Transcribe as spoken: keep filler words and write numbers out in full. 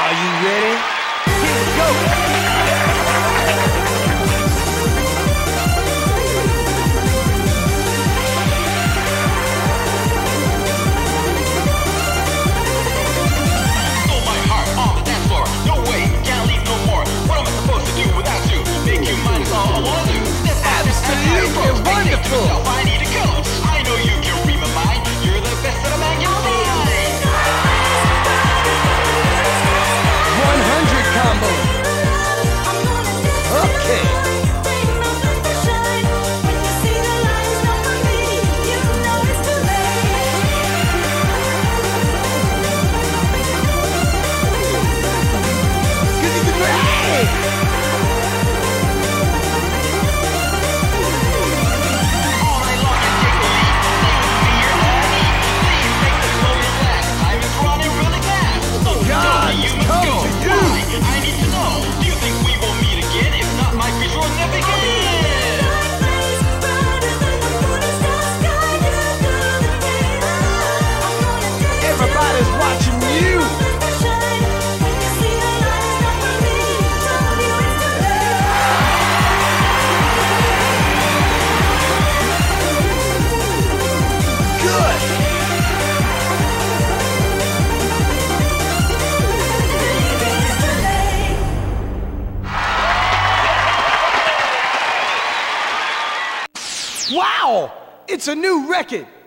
Are you ready? Here we go! Stole my heart on the dance floor. No way, can't leave no more. What am I supposed to do without you? Make you mine is all I wanna do. Step by step, Absolutely wonderful! I need to go. I know you can read my mind. You're the best that a man can find. one hundred combo! Okay! Everybody's watching you! Good! Wow! It's a new record!